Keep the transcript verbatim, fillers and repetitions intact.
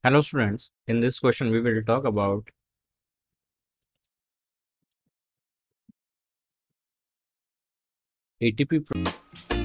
Hello students, in this question we will talk about A T P.